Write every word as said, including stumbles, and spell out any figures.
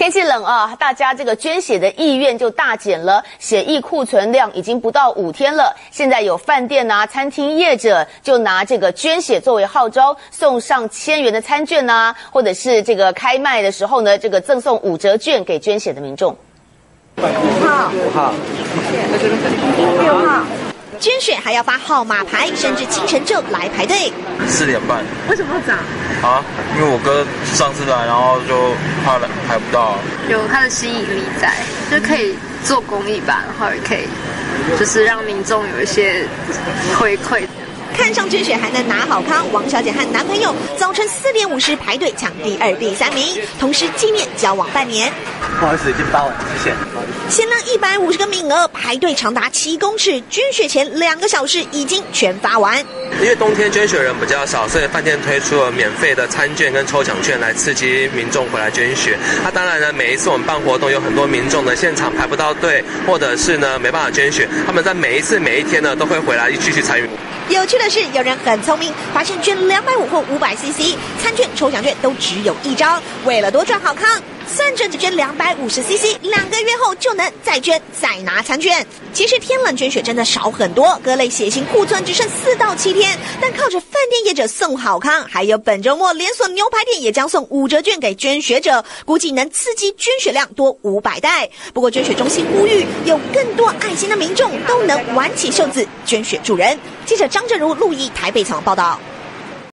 天气冷啊，大家这个捐血的意愿就大减了，血液库存量已经不到五天了。现在有饭店啊、餐厅业者就拿这个捐血作为号召，送上千元的餐券啊，或者是这个开卖的时候呢，这个赠送五折券给捐血的民众。 五号， 五号， 六号。捐血还要发号码牌，甚至清晨就来排队。 四点半。 为什么要早？ 啊，因为我哥上次来，然后就怕来排不到。 有它的吸引力在，就可以做公益吧，然后也可以就是让民众有一些回馈。 看上捐血还能拿好康，王小姐和男朋友早晨四点五十排队抢第二、第三名，同时纪念交往半年。 不好意思，已经发完，谢谢。 限量一百五十个名额，排队长达七公尺，捐血前两个小时已经全发完。 因为冬天捐血人比较少，所以饭店推出了免费的餐券跟抽奖券来刺激民众回来捐血。那当然呢，每一次我们办活动，有很多民众呢现场排不到队，或者是呢没办法捐血，他们在每一次每一天呢都会回来继续参与。 有趣的是，有人很聪明，发现捐两百五或五百 C C 餐券、抽奖券都只有一张，为了多赚好康，算着只捐两百五十 C C， 两个月后就能再捐再拿餐券。其实天冷捐血真的少很多，各类血型库存只剩四到七天，但靠着饭店业者送好康，还有本周末连锁牛排店也将送五折券给捐血者，估计能刺激捐血量多五百袋。不过捐血中心呼吁，有更多爱心的民众都能挽起袖子捐血助人。记者张正如、陆毅台北采访报道。